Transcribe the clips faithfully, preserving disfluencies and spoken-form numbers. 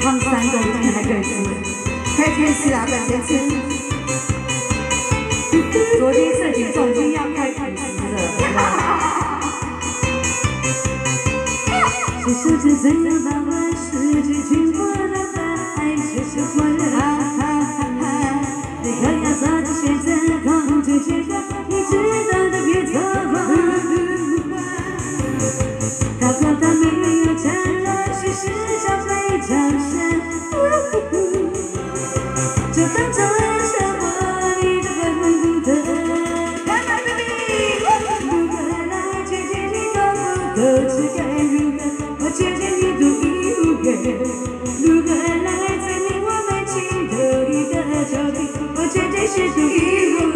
放三个人还可以吃，可以先吃啊，对，先吃。昨天摄影总经要开始了。谁说这怎样把万事之经过了爱，谁说过了爱？你可要抓住现在控制结果，你知道的别错过。他说他没有承诺，其实想非常深。就当作是我你的笨笨不得。来来 baby， 如何来接近你都不够，只该如何我接近你独一无二。如何来证明我们情投一个手臂，我绝对是独一无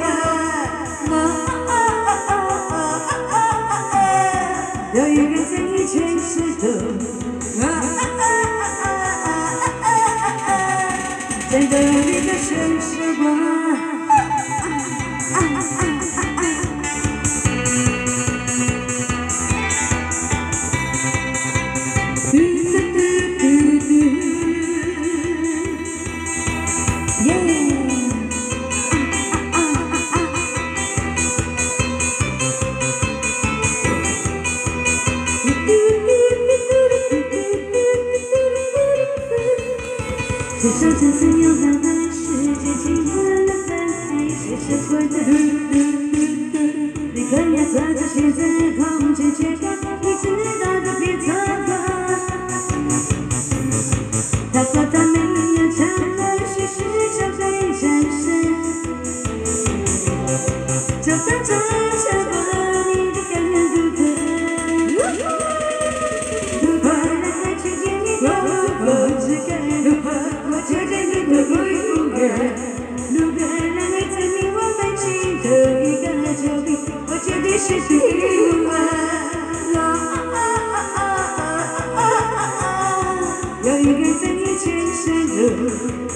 二。有一个在你全世都。真的一个全是我。嘟嘟嘟嘟嘟，耶！谁说这次又把万事接近过了分开？谁说过的？你可要抓住现在控制结果，你知道的别错过。他说他没有承诺，事实上非常深。就当作承诺你的感人独特。如果来去见你多不只该如何？我觉得你的独一无二。如果来证明我们情投一个手臂，我绝对是独一无二。有一个在你全身都，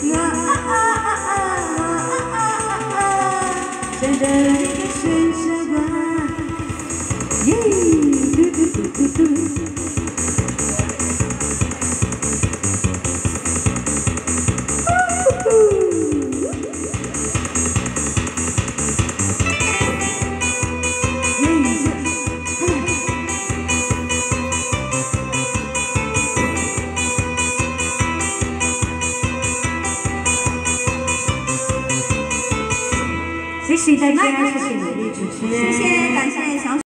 真的一个全是我，耶！嘟嘟嘟嘟嘟。谢谢大家，谢谢努力主持人。谢谢。